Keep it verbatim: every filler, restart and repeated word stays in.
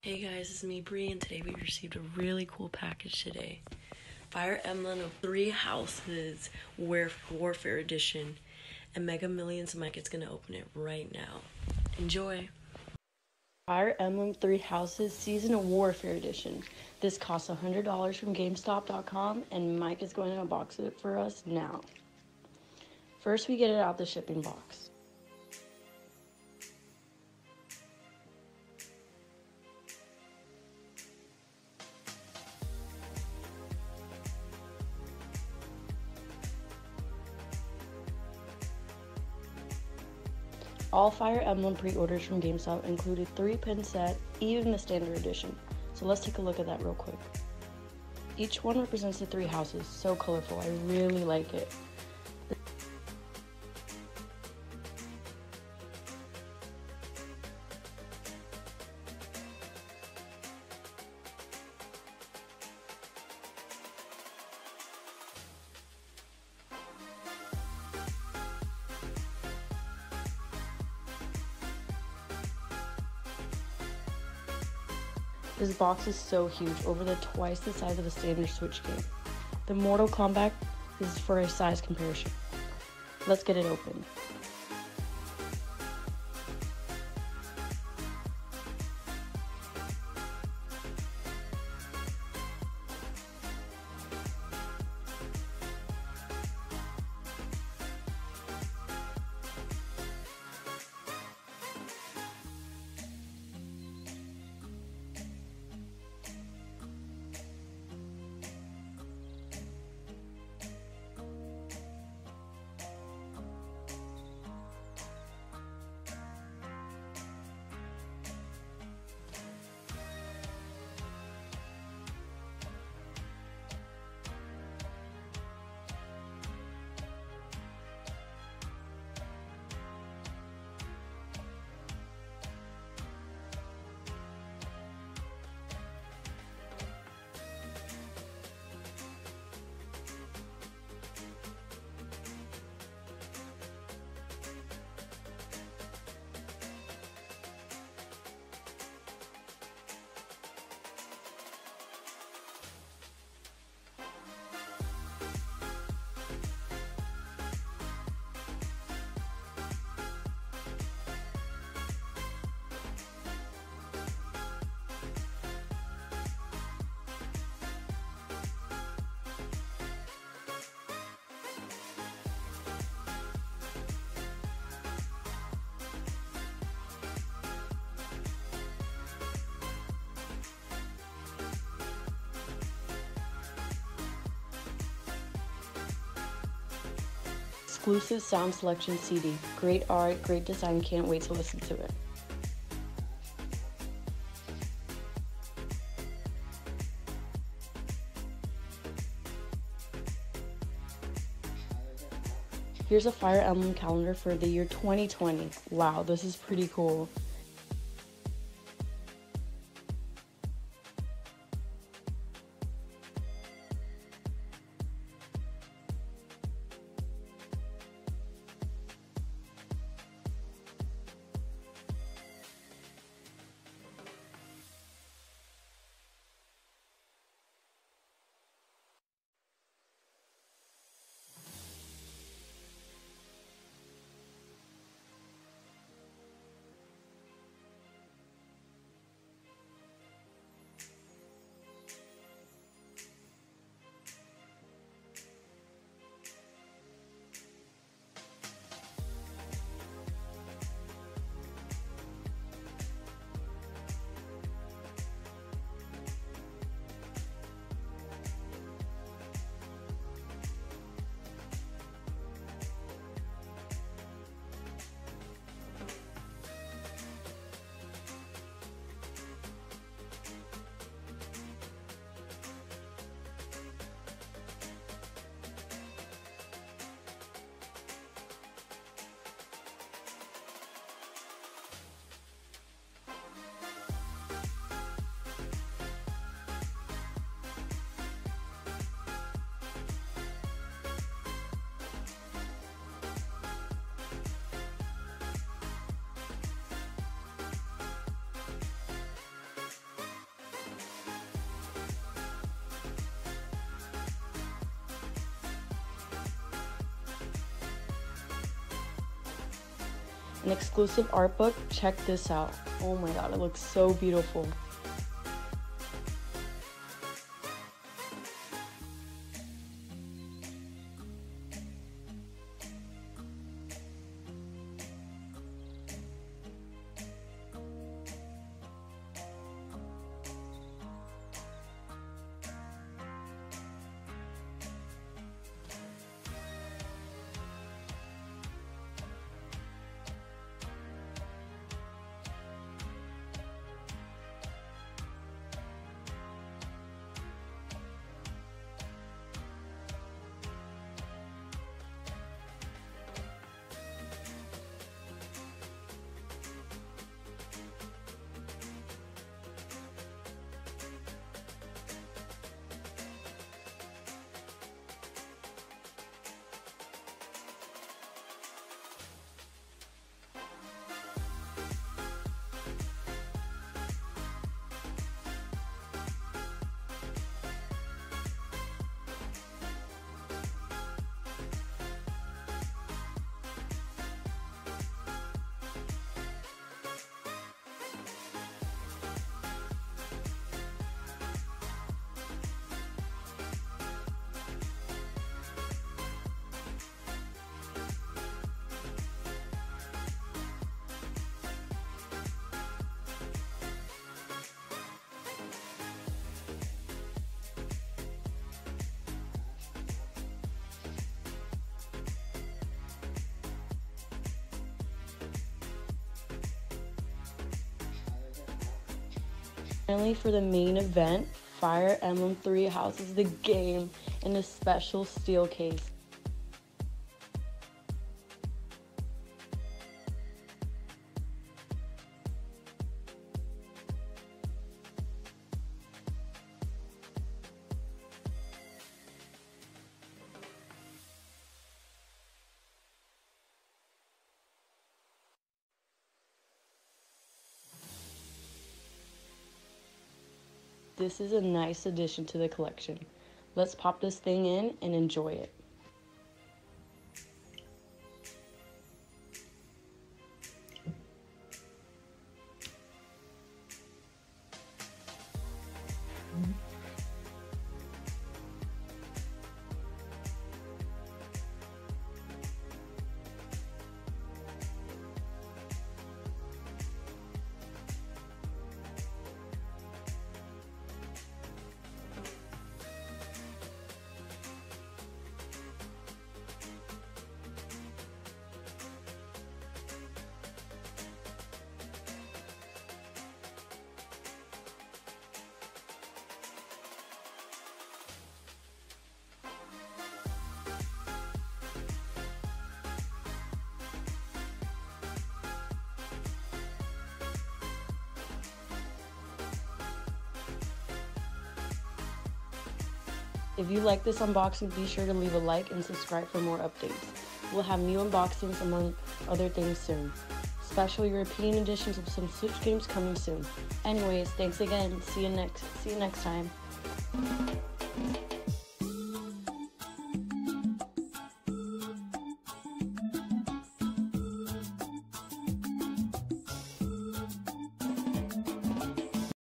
Hey guys, it's me Bri, and today we received a really cool package today. Fire Emblem of Three Houses Warfare Edition, and Mega Millions Mike is gonna open it right now. Enjoy! Fire Emblem Three Houses Season of Warfare Edition. This costs one hundred dollars from GameStop dot com, and Mike is going to unbox it for us now. First, we get it out the shipping box. All Fire Emblem pre-orders from GameStop included three pin set, even the standard edition. So let's take a look at that real quick. Each one represents the three houses, so colorful, I really like it. This box is so huge, over the twice the size of a standard Switch game. The Mortal Kombat is for a size comparison. Let's get it open. Exclusive sound selection C D. Great art, great design, can't wait to listen to it. Here's a Fire Emblem calendar for the year twenty twenty. Wow, this is pretty cool. An exclusive art book. Check this out. Oh my god, it looks so beautiful. Finally, for the main event, Fire Emblem Three Houses the game in a special steel case. This is a nice addition to the collection. Let's pop this thing in and enjoy it. If you like this unboxing, be sure to leave a like and subscribe for more updates. We'll have new unboxings among other things soon. Special European editions of some Switch games coming soon. Anyways, thanks again. See you next see you next time.